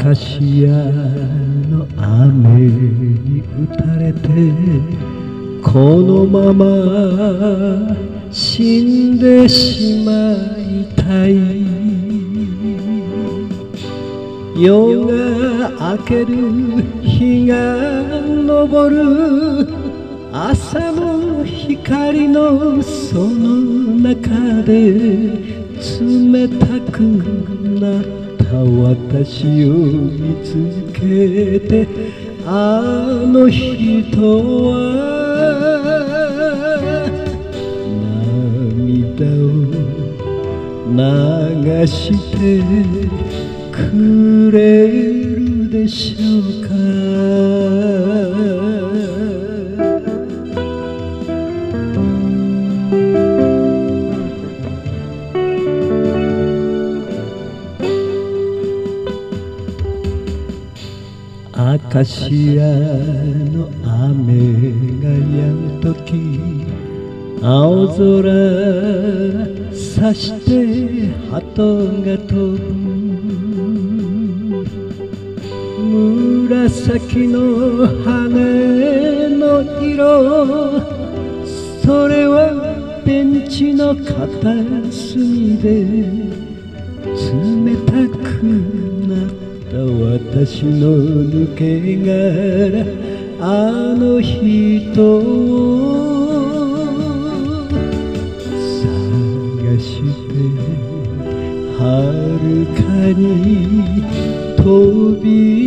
カシアの雨に打たれてこのまま死んでしまいたい。夜が明ける日が昇る朝の光のその中で冷たくなった私を見つけてあの人は涙を流してくれるでしょうか。アカシアの雨が止むとき青空さして鳩が飛ぶ紫の羽の色それはベンチの片隅で冷たくなった私の抜け殻あの人を探して遥かに飛び